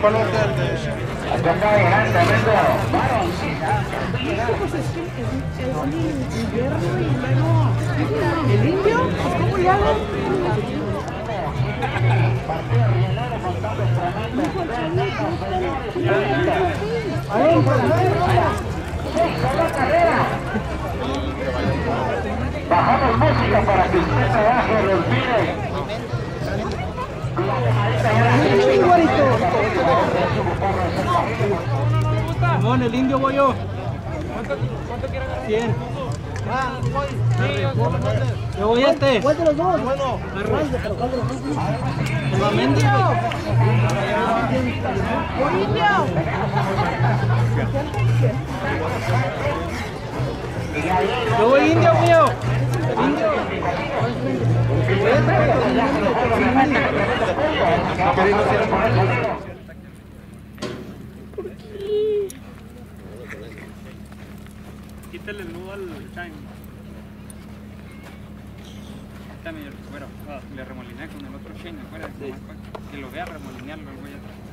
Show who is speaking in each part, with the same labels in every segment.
Speaker 1: palote al de...
Speaker 2: Acá está llegando, vengo.
Speaker 3: ¿El indio? ¿Cómo le hago?
Speaker 2: Bajamos música para que usted se baje, respire.
Speaker 4: Simón, el indio voy yo. ¿Cuánto quiere agarrar? 100. Yo voy este.
Speaker 3: ¿Cuál de los dos?
Speaker 4: Nuevamente. Yo voy indio, mío. Quítale el nudo al time. También, bueno, le remoliné con el otro chain, afuera, sí. Que lo vea remolinearlo el güey atrás.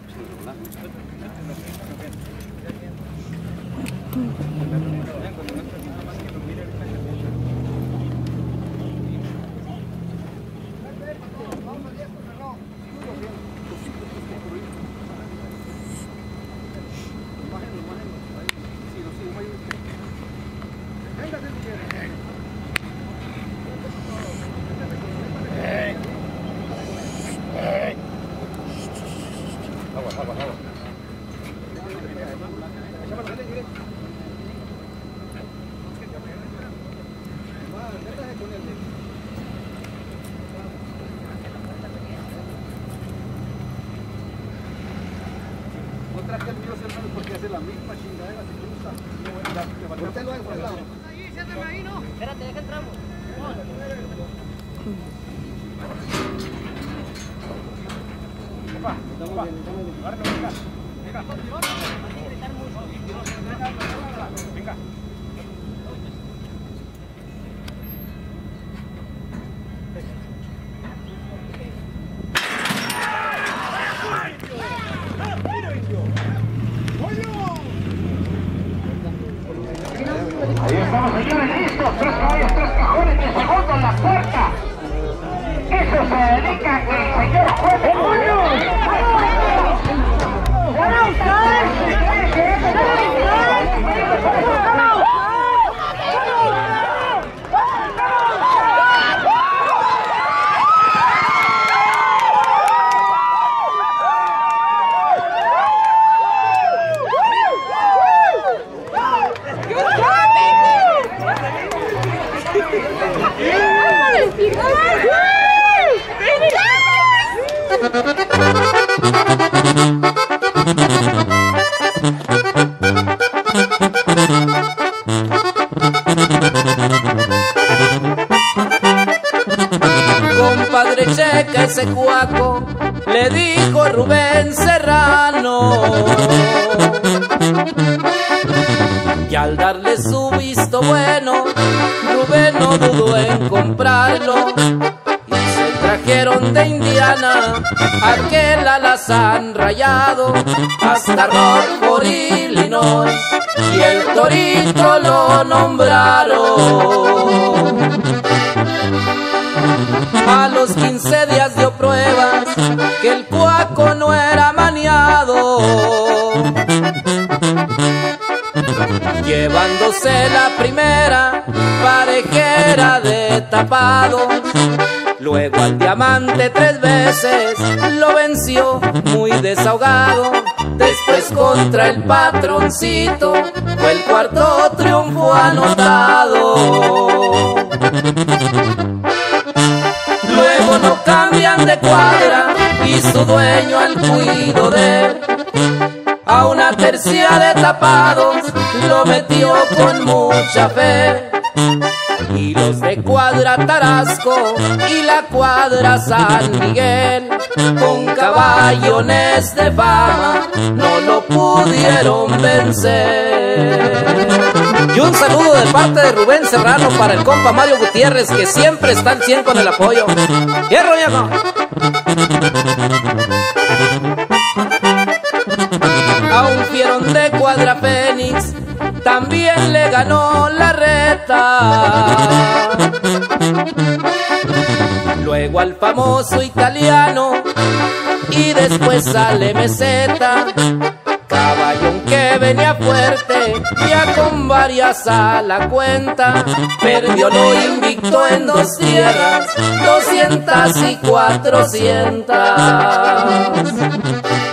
Speaker 1: Porque hace la misma chingadera, se cruza. Usted lo hace por el lado.
Speaker 3: Ahí, siéntame ahí, ¿no? Espérate, deja entramos.
Speaker 4: Venga.
Speaker 2: Ahí estamos, señores, listos. 3 caballos, 3 cajones, 10 segundos, la puerta. Eso se dedica el señor juez de
Speaker 5: Compadre, checa ese cuaco, le dijo Rubén Serrano. Y al darle su visto bueno, Rubén no dudó en comprarlo. Y se trajeron de Indiana aquel alazán rayado hasta Rockford, Illinois, y el torito lo nombraron. A los 15 días dio pruebas que el cuaco no era maniado, llevándose la primera parejera de tapados. Luego al diamante 3 veces lo venció muy desahogado. Después contra el patroncito fue el cuarto triunfo anotado. Luego no cambian de cuadra y su dueño al cuido de él. A una tercia de tapados lo metió con mucha fe. Y los de cuadra Tarasco y la cuadra San Miguel, con caballones de fama, no lo pudieron vencer. Y un saludo de parte de Rubén Serrano para el compa Mario Gutiérrez, que siempre está al 100 con el apoyo. ¡Hierro, viejo! también le ganó la reta. Luego al famoso italiano y después sale Meseta, caballón que venía fuerte, ya con varias a la cuenta. Perdió lo invicto en 2 tierras, 200 y 400.